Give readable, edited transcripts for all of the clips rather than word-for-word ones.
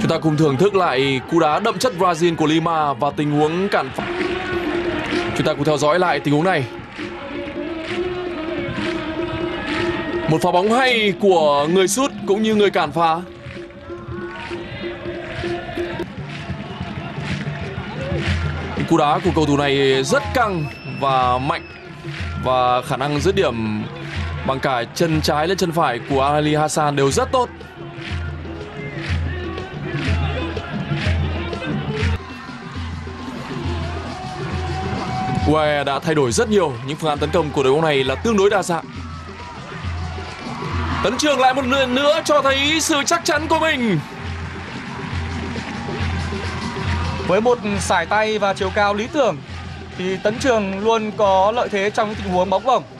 Chúng ta cùng thưởng thức lại cú đá đậm chất Brazil của Lima và tình huống cản phá. Chúng ta cùng theo dõi lại tình huống này. Một pha bóng hay của người sút cũng như người cản phá. Cú đá của cầu thủ này rất căng và mạnh, và khả năng dứt điểm bằng cả chân trái lẫn chân phải của Ali Hassan đều rất tốt. UAE đã thay đổi rất nhiều, những phương án tấn công của đội bóng này là tương đối đa dạng. Tấn Trường lại một lần nữa cho thấy sự chắc chắn của mình. Với một sải tay và chiều cao lý tưởng thì Tấn Trường luôn có lợi thế trong những tình huống bóng vòng.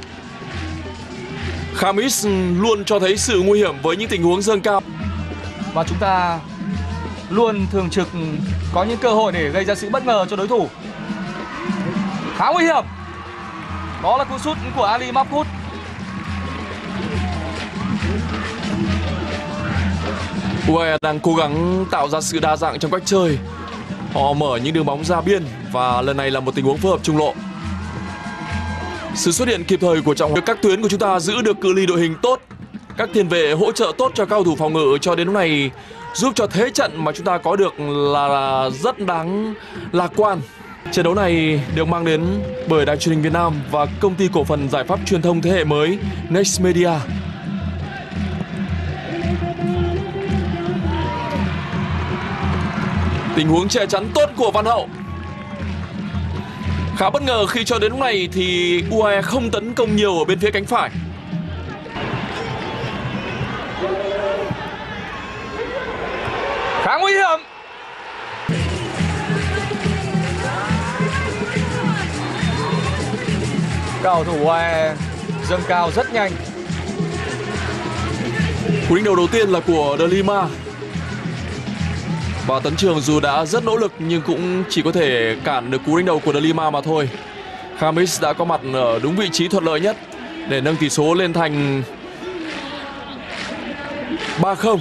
Khamis luôn cho thấy sự nguy hiểm với những tình huống dâng cao. Và chúng ta luôn thường trực có những cơ hội để gây ra sự bất ngờ cho đối thủ. Khá nguy hiểm. Đó là cú sút của Ali Mahfoud. UAE đang cố gắng tạo ra sự đa dạng trong cách chơi. Họ mở những đường bóng ra biên và lần này là một tình huống phối hợp trung lộ. Sự xuất hiện kịp thời của trọng các tuyến của chúng ta giữ được cự ly đội hình tốt. Các tiền vệ hỗ trợ tốt cho cao thủ phòng ngự cho đến lúc này, giúp cho thế trận mà chúng ta có được là rất đáng lạc quan. Trận đấu này được mang đến bởi Đài Truyền hình Việt Nam và Công ty Cổ phần Giải pháp Truyền thông thế hệ mới Next Media. Tình huống che chắn tốt của Văn Hậu. Khá bất ngờ khi cho đến lúc này thì UAE không tấn công nhiều ở bên phía cánh phải. Khá nguy hiểm. Cầu thủ UAE dâng cao rất nhanh. Cú đánh đầu đầu tiên là của De Lima. Và Tấn Trường dù đã rất nỗ lực nhưng cũng chỉ có thể cản được cú đánh đầu của De Lima mà thôi. Khamis đã có mặt ở đúng vị trí thuận lợi nhất để nâng tỷ số lên thành 3-0.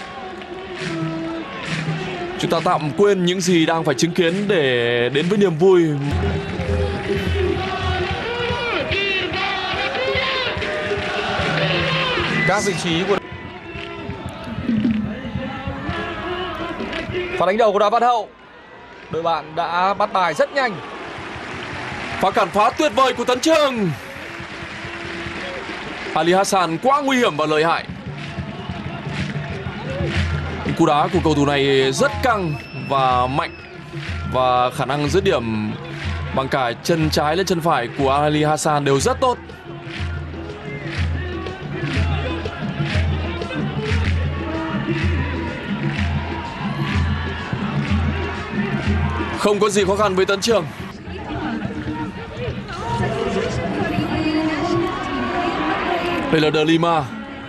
Chúng ta tạm quên những gì đang phải chứng kiến để đến với niềm vui. Các vị trí của pha đánh đầu của Đoàn Văn Hậu, đội bạn đã bắt bài rất nhanh. Pha cản phá tuyệt vời của Tấn Trường. Ali Hassan quá nguy hiểm và lợi hại. Cú đá của cầu thủ này rất căng và mạnh, và khả năng dứt điểm bằng cả chân trái lẫn chân phải của Ali Hassan đều rất tốt. Không có gì khó khăn với Tấn Trường. Đây là De Lima.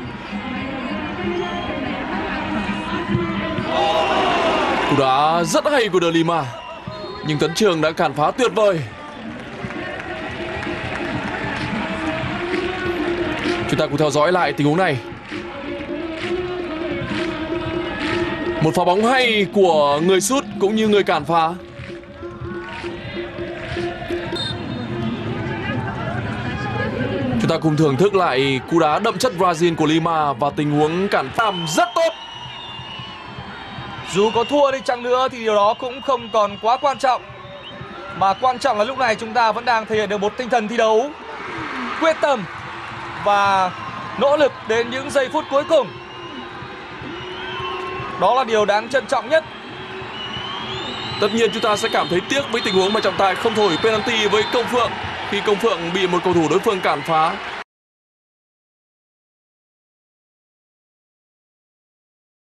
Cú đá rất hay của De Lima, nhưng Tấn Trường đã cản phá tuyệt vời. Chúng ta cùng theo dõi lại tình huống này. Một pha bóng hay của người sút cũng như người cản phá. Chúng ta cùng thưởng thức lại cú đá đậm chất Brazil của Lima và tình huống cản phá rất tốt. Dù có thua đi chăng nữa thì điều đó cũng không còn quá quan trọng. Mà quan trọng là lúc này chúng ta vẫn đang thể hiện được một tinh thần thi đấu quyết tâm và nỗ lực đến những giây phút cuối cùng. Đó là điều đáng trân trọng nhất. Tất nhiên chúng ta sẽ cảm thấy tiếc với tình huống mà trọng tài không thổi penalty với Công Phượng, khi Công Phượng bị một cầu thủ đối phương cản phá.